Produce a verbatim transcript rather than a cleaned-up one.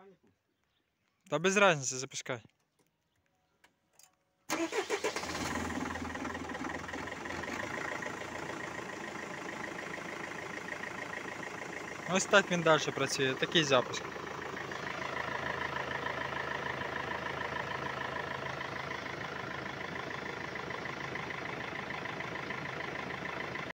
механику? Та без разницы, запускай. Ось так він далі працює, такий запуск.